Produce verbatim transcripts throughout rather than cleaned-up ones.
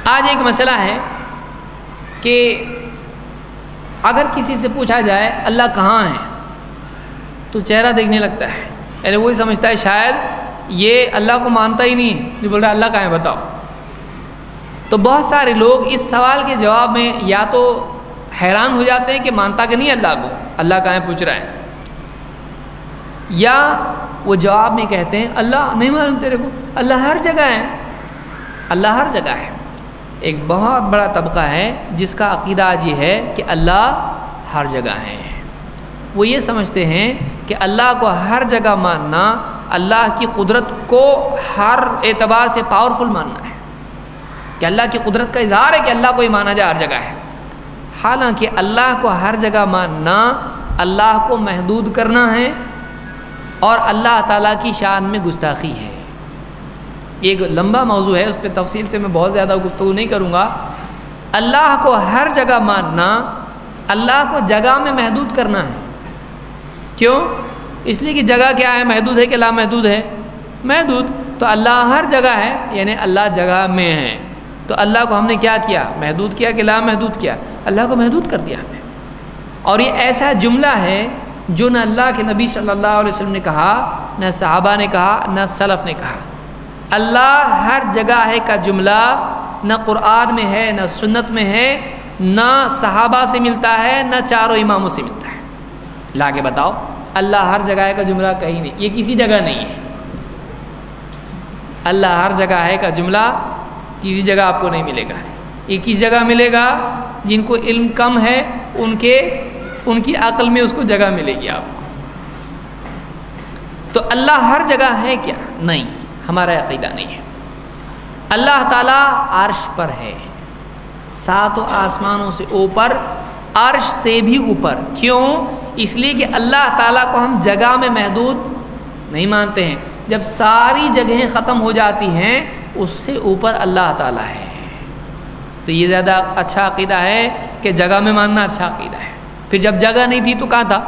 آج ایک مسئلہ ہے کہ اگر کسی سے پوچھا جائے اللہ کہاں ہے تو چہرہ دیکھنے لگتا ہے، یعنی وہی سمجھتا ہے شاید یہ اللہ کو مانتا ہی نہیں ہے جو بول رہا ہے اللہ کہاں ہے بتاؤ۔ تو بہت سارے لوگ اس سوال کے جواب میں یا تو حیران ہو جاتے ہیں کہ مانتا کہ نہیں اللہ کو، اللہ کہاں ہے پوچھ رہا ہے، یا وہ جواب میں کہتے ہیں اللہ نہیں معلوم تیرے کو، اللہ ہر جگہ ہے، اللہ ہر جگہ ہے۔ ایک بہت بڑا طبقہ ہے جس کا عقیدہ آج یہ ہے کہ اللہ ہر جگہ ہے۔ وہ یہ سمجھتے ہیں کہ اللہ کو ہر جگہ ماننا اللہ کی قدرت کو ہر اعتبار سے پاورفل ماننا ہے، کہ اللہ کی قدرت کا اظہار ہے کہ اللہ کو ہی مانا جائے ہر جگہ ہے۔ حالانکہ اللہ کو ہر جگہ ماننا اللہ کو محدود کرنا ہے اور اللہ تعالیٰ کی شان میں گستاخی ہے۔ ایک لمبا موضوع ہے، اس پہ تفصیل سے میں بہت زیادہ گفتگو نہیں کروں گا۔ اللہ کو ہر جگہ ماننا اللہ کو جگہ میں محدود کرنا ہے۔ کیوں؟ اس لیے کہ جگہ کیا ہے، محدود ہے کہ لا محدود ہے؟ محدود۔ تو اللہ ہر جگہ ہے یعنی اللہ جگہ میں ہے، تو اللہ کو ہم نے کیا کیا؟ محدود کیا کہ لا محدود کیا؟ اللہ کو محدود کر دیا ہم نے۔ اور یہ ایسا جملہ ہے جو نہ اللہ کے نبی صلی اللہ علیہ وسلم نے کہا، نہ صحابہ نے کہا، نہ سلف نے کہا۔ اللہ ہر جگہ ہے کا جملہ نہ قرآن میں ہے، نہ سنت میں ہے، نہ صحابہ سے ملتا ہے، نہ چاروں اماموں سے ملتا ہے۔ لا کے بتاؤ اللہ ہر جگہ ہے کا جملہ کہیں نہیں، یہ کسی جگہ نہیں ہے۔ اللہ ہر جگہ ہے کا جملہ کسی جگہ آپ کو نہیں ملے گا۔ یہ کس جگہ ملے گا؟ جن کو علم کم ہے ان کے ان کی عقل میں اس کو جگہ ملے گی آپ کو۔ تو اللہ ہر جگہ ہے کیا؟ نہیں، ہمارا عقیدہ نہیں ہے۔ اللہ تعالیٰ عرش پر ہے، ساتوں آسمانوں سے اوپر، عرش سے بھی اوپر۔ کیوں؟ اس لیے کہ اللہ تعالیٰ کو ہم جگہ میں محدود نہیں مانتے ہیں۔ جب ساری جگہیں ختم ہو جاتی ہیں اس سے اوپر اللہ تعالیٰ ہے، تو یہ زیادہ اچھا عقیدہ ہے کہ جگہ میں ماننا اچھا عقیدہ ہے۔ پھر جب جگہ نہیں تھی تو کہاں تھا؟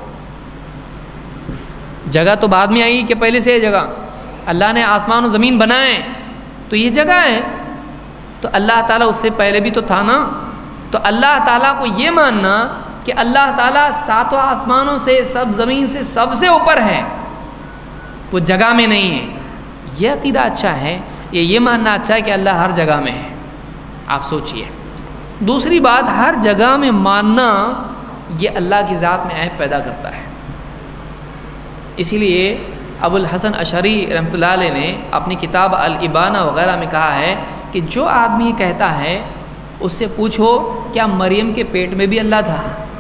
جگہ تو بعد میں آئی کہ پہلے سے ہے جگہ؟ اللہ نے آسمان و زمین بنائے تو یہ جگہ ہے، تو اللہ تعالیٰ اس سے پہلے بھی تو تھا نا۔ تو اللہ تعالیٰ کو یہ ماننا کہ اللہ تعالیٰ ساتوں آسمانوں سے، سب زمین سے سب سے اوپر ہے، وہ جگہ میں نہیں ہے، یہ عقیدہ اچھا ہے۔ یہ یہ ماننا اچھا ہے کہ اللہ ہر جگہ میں ہے۔ آپ سوچئے۔ دوسری بات، ہر جگہ میں ماننا یہ اللہ کی ذات میں عیب پیدا کرتا ہے۔ اسی لیے ابو الحسن اشعری رحمۃ اللہ علیہ نے اپنی کتاب الابانہ وغیرہ میں کہا ہے کہ جو آدمی کہتا ہے اس سے پوچھو کیا مریم کے پیٹ میں بھی اللہ تھا؟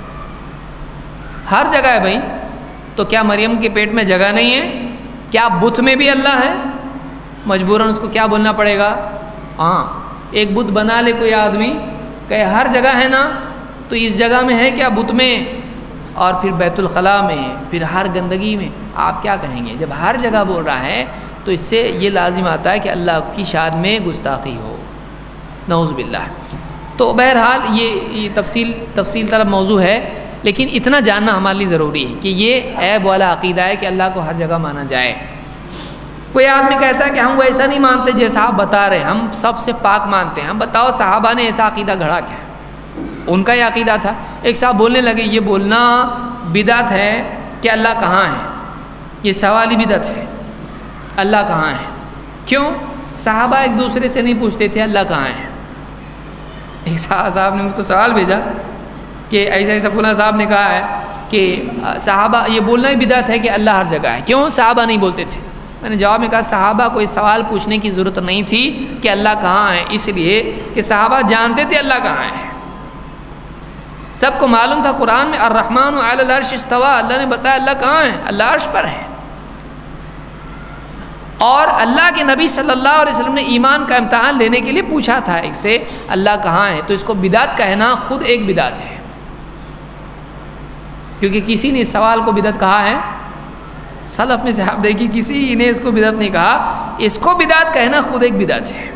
ہر جگہ ہے بھائی، تو کیا مریم کے پیٹ میں جگہ نہیں ہے؟ کیا بت میں بھی اللہ ہے؟ مجبوراً اس کو کیا بولنا پڑے گا؟ ہاں، ایک بت بنا لے کوئی آدمی، کہ ہر جگہ ہے نا، تو اس جگہ میں ہے کیا بت میں؟ اور پھر بیت الخلاء میں، پھر ہر گندگی میں، آپ کیا کہیں گے؟ جب ہر جگہ بول رہا ہے تو اس سے یہ لازم آتا ہے کہ اللہ کی شان میں گستاخی ہو، نعوذ باللہ۔ تو بہرحال یہ, یہ تفصیل تفصیل طلب موضوع ہے، لیکن اتنا جاننا ہمارے لیے ضروری ہے کہ یہ عیب والا عقیدہ ہے کہ اللہ کو ہر جگہ مانا جائے۔ کوئی آدمی کہتا ہے کہ ہم ویسا نہیں مانتے جیسا آپ بتا رہے، ہم سب سے پاک مانتے ہیں۔ ہم بتاؤ صحابہ نے ایسا عقیدہ گھڑا کیا؟ ان کا یہ عقیدہ تھا۔ ایک صاحب بولنے لگے یہ بولنا بدعت ہے کہ اللہ کہاں ہے، یہ سوالی بدعت ہے، اللہ کہاں ہے۔ کیوں؟ صحابہ ایک دوسرے سے نہیں پوچھتے تھے اللہ کہاں ہے۔ ایک صاحب نے مجھ کو سوال بھیجا کہ ایسا ایسا فلاں صاحب نے کہا ہے کہ صحابہ یہ بولنا ہی بدعت ہے کہ اللہ ہر جگہ ہے، کیوں صحابہ نہیں بولتے تھے؟ میں نے جواب میں کہا صحابہ کو اس سوال پوچھنے کی ضرورت نہیں تھی کہ اللہ کہاں ہے، اس لیے کہ صحابہ جانتے تھے اللہ کہاں ہے۔ سب کو معلوم تھا قرآن میں الرحمن علی العرش استوى، اللہ نے بتایا اللہ کہاں ہے، اللہ عرش پر ہے۔ اور اللہ کے نبی صلی اللہ علیہ وسلم نے ایمان کا امتحان لینے کے لیے پوچھا تھا ایک سے اللہ کہاں ہے، تو اس کو بدعت کہنا خود ایک بدعت ہے، کیونکہ کسی نے اس سوال کو بدعت کہا ہے؟ سلف میں سے آپ دیکھیے کسی نے اس کو بدعت نہیں کہا، اس کو بدعت کہنا خود ایک بدعت ہے۔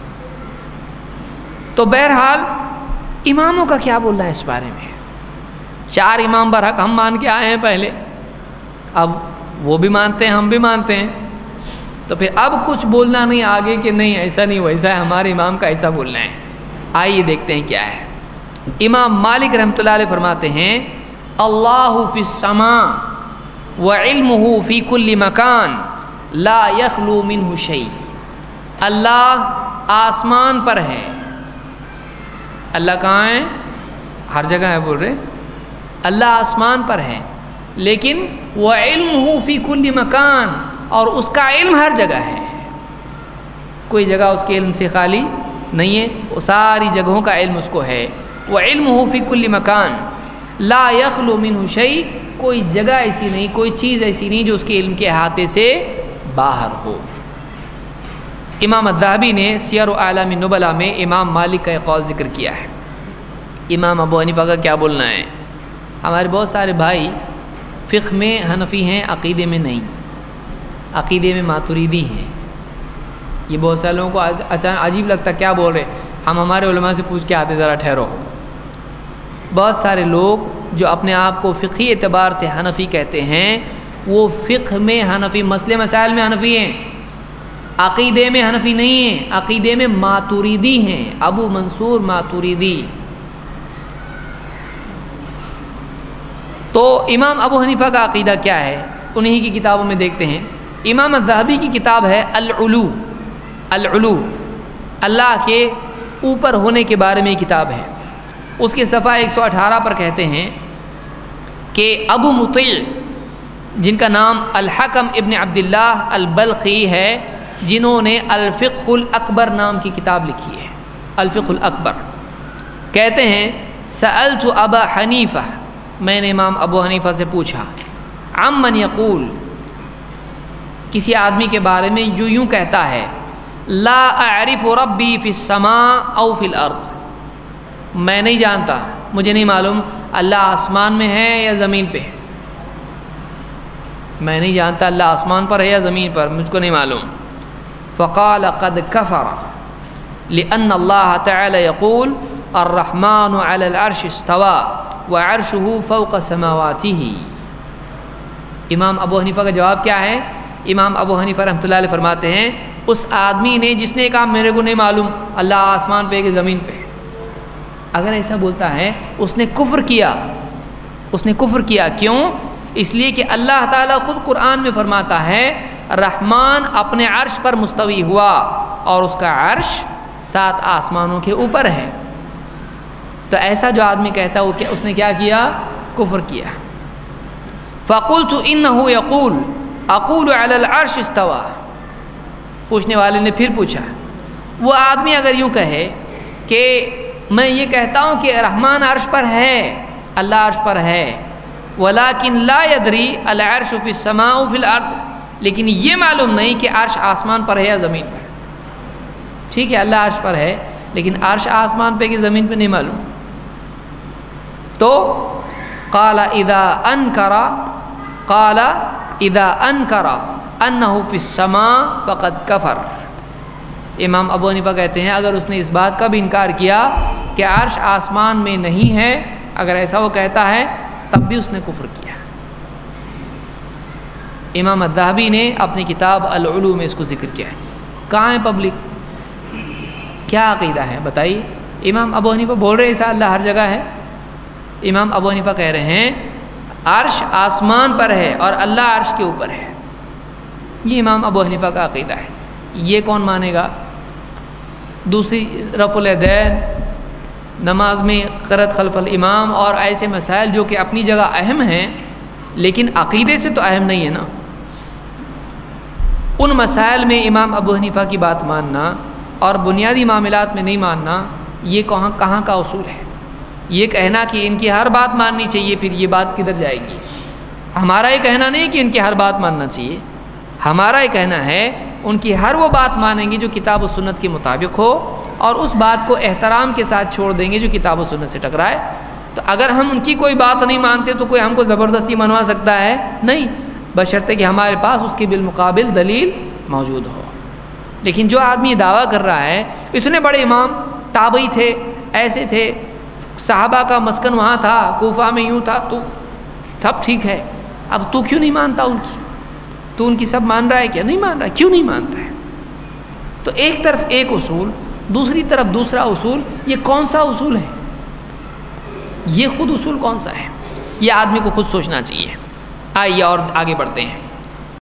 تو بہرحال اماموں کا کیا بولنا ہے اس بارے میں؟ چار امام برحق ہم مان کے آئے ہیں پہلے، اب وہ بھی مانتے ہیں ہم بھی مانتے ہیں، تو پھر اب کچھ بولنا نہیں آگے کہ نہیں ایسا نہیں ویسا ہے، ہمارے امام کا ایسا بولنا ہے۔ آئیے دیکھتے ہیں کیا ہے۔ امام مالک رحمۃ اللہ علیہ فرماتے ہیں اللہ فی السماء وعلمہ فی کل مکان لا یخلو منہ شیء۔ اللہ آسمان پر ہے، اللہ کہاں ہے؟ ہر جگہ ہے بول رہے، اللہ آسمان پر ہے، لیکن وعلمہ فی کل مکان، اور اس کا علم ہر جگہ ہے، کوئی جگہ اس کے علم سے خالی نہیں ہے، وہ ساری جگہوں کا علم اس کو ہے۔ وعلمہ فی کل مکان لا یخلو منہ شیء، کوئی جگہ ایسی نہیں، کوئی چیز ایسی نہیں جو اس کے علم کے احاطے سے باہر ہو۔ امام الذہبی نے سیر اعلام النبلاء میں امام مالک کا ایک قول ذکر کیا ہے۔ امام ابو حنیفہ کا کیا بولنا ہے؟ ہمارے بہت سارے بھائی فقہ میں حنفی ہیں، عقیدے میں نہیں، عقیدے میں ماتریدی ہیں۔ یہ بہت سارے لوگوں کو اچانک عجیب لگتا کیا بول رہے، ہم ہمارے علماء سے پوچھ کے آتے، ذرا ٹھہرو۔ بہت سارے لوگ جو اپنے آپ کو فقہی اعتبار سے حنفی کہتے ہیں، وہ فقہ میں حنفی، مسئلے مسائل میں حنفی ہیں، عقیدے میں حنفی نہیں ہیں، عقیدے میں ماتریدی ہیں، ابو منصور ماتریدی۔ تو امام ابو حنیفہ کا عقیدہ کیا ہے؟ انہی کی کتابوں میں دیکھتے ہیں۔ امام الذہبی کی کتاب ہے العلو، العلو، اللہ کے اوپر ہونے کے بارے میں یہ کتاب ہے۔ اس کے صفحہ ایک سو اٹھارہ پر کہتے ہیں کہ ابو مطیع، جن کا نام الحکم ابن عبداللہ البلخی ہے، جنہوں نے الفقہ الاکبر نام کی کتاب لکھی ہے، الفقہ الاکبر، کہتے ہیں سألت ابا حنیفہ، میں نے امام ابو حنیفہ سے پوچھا، عمن یقول، کسی آدمی کے بارے میں جو یوں کہتا ہے لا اعرف ربی فی السماء او فی الارض، میں نہیں جانتا، مجھے نہیں معلوم اللہ آسمان میں ہے یا زمین پہ، میں نہیں جانتا اللہ آسمان پر ہے یا زمین پر، مجھ کو نہیں معلوم۔ فقال قد کفر لأن اللہ تعالی یقول الرحمن علی العرش استوى وعرشہ فوق سماواتہ۔ امام ابو حنیفہ کا جواب کیا ہے؟ امام ابو حنیفہ رحمۃ اللہ علیہ فرماتے ہیں اس آدمی نے جس نے کہا میرے کو نہیں معلوم اللہ آسمان پہ کہ زمین پہ، اگر ایسا بولتا ہے اس نے کفر کیا، اس نے کفر کیا۔ کیوں؟ اس لیے کہ اللہ تعالیٰ خود قرآن میں فرماتا ہے رحمان اپنے عرش پر مستوی ہوا اور اس کا عرش سات آسمانوں کے اوپر ہے۔ تو ایسا جو آدمی کہتا ہے وہ کیا، اس نے کیا کیا؟ کفر کیا۔ فقلت انه یقول اقول علی العرش استوى، پوچھنے والے نے پھر پوچھا، وہ آدمی اگر یوں کہے کہ میں یہ کہتا ہوں کہ رحمان عرش پر ہے، اللہ عرش پر ہے، ولیکن لا یدری العرش فی السماء فی الارض، لیکن یہ معلوم نہیں کہ عرش آسمان پر ہے یا زمین پر۔ ٹھیک ہے اللہ عرش پر ہے، لیکن عرش آسمان پہ کہ زمین پہ نہیں معلوم۔ تو قال اذا انکر قال اذا انکر انہ فی السماء فقد کفر۔ امام ابو حنیفہ کہتے ہیں اگر اس نے اس بات کا بھی انکار کیا کہ عرش آسمان میں نہیں ہے، اگر ایسا وہ کہتا ہے تب بھی اس نے کفر کیا۔ امام الذہبی نے اپنی کتاب العلو میں اس کو ذکر کیا ہے۔ کہاں ہے پبلک؟ کیا عقیدہ ہے بتائیے؟ امام ابو حنیفہ بول رہے ایسا اللہ ہر جگہ ہے؟ امام ابو حنیفہ کہہ رہے ہیں عرش آسمان پر ہے اور اللہ عرش کے اوپر ہے، یہ امام ابو حنیفہ کا عقیدہ ہے۔ یہ کون مانے گا؟ دوسری رفع الیدین، نماز میں قرأت خلف الامام اور ایسے مسائل جو کہ اپنی جگہ اہم ہیں لیکن عقیدے سے تو اہم نہیں ہے نا، ان مسائل میں امام ابو حنیفہ کی بات ماننا اور بنیادی معاملات میں نہیں ماننا، یہ کہاں کہاں کا اصول ہے؟ یہ کہنا کہ ان کی ہر بات ماننی چاہیے، پھر یہ بات کدھر جائے گی؟ ہمارا یہ کہنا نہیں کہ ان کی ہر بات ماننا چاہیے، ہمارا یہ کہنا ہے ان کی ہر وہ بات مانیں گے جو کتاب و سنت کے مطابق ہو، اور اس بات کو احترام کے ساتھ چھوڑ دیں گے جو کتاب و سنت سے ٹکرائے۔ تو اگر ہم ان کی کوئی بات نہیں مانتے تو کوئی ہم کو زبردستی منوا سکتا ہے؟ نہیں، بشرطے کہ ہمارے پاس اس کے بالمقابل دلیل موجود ہو۔ لیکن جو آدمی دعویٰ کر رہا ہے اتنے بڑے امام تابعی تھے، ایسے تھے، صحابہ کا مسکن وہاں تھا، کوفہ میں یوں تھا، تو سب ٹھیک ہے، اب تو کیوں نہیں مانتا ان کی؟ تو ان کی سب مان رہا ہے کیا؟ نہیں مان رہا ہے. کیوں نہیں مانتا ہے؟ تو ایک طرف ایک اصول، دوسری طرف دوسرا اصول. یہ کون سا اصول ہے؟ یہ خود اصول کون سا ہے؟ یہ آدمی کو خود سوچنا چاہیے. آئیے اور آگے بڑھتے ہیں.